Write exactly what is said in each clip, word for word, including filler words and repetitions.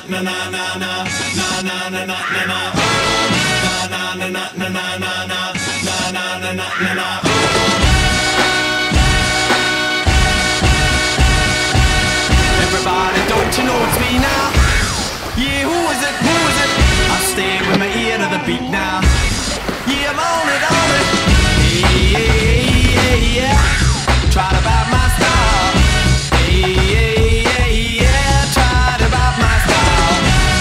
Everybody, don't you know it's me now? Yeah, who is it? Who is it? I stay with my ear to the beat now. Yeah, I'm on it, on it. Yeah, yeah, yeah, yeah. Try to buy my style. Yeah, yeah, yeah, yeah. Try to buy my style.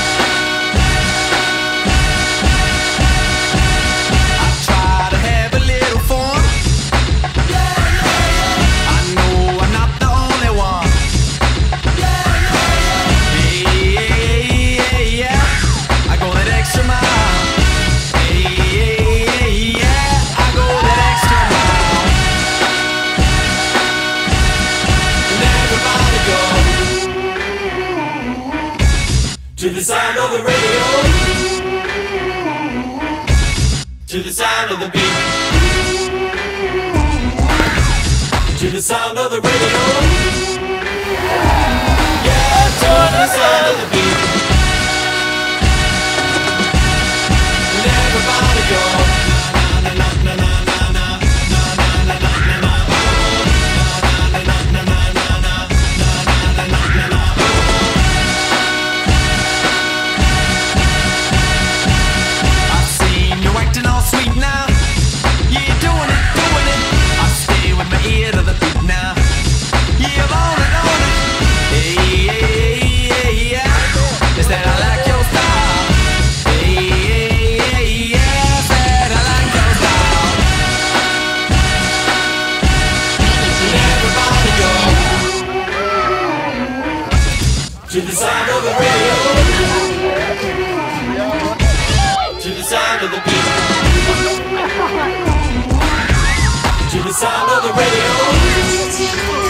I try to have a little fun. I know I'm not the only one. Yeah, yeah, yeah, yeah. I go that extra mile. To the sound of the radio, to the sound of the beat, to the sound of the radio, yeah, to the sound of the beat, and everybody go. To the sound of the radio, to the sound of the beat, to the sound of the radio.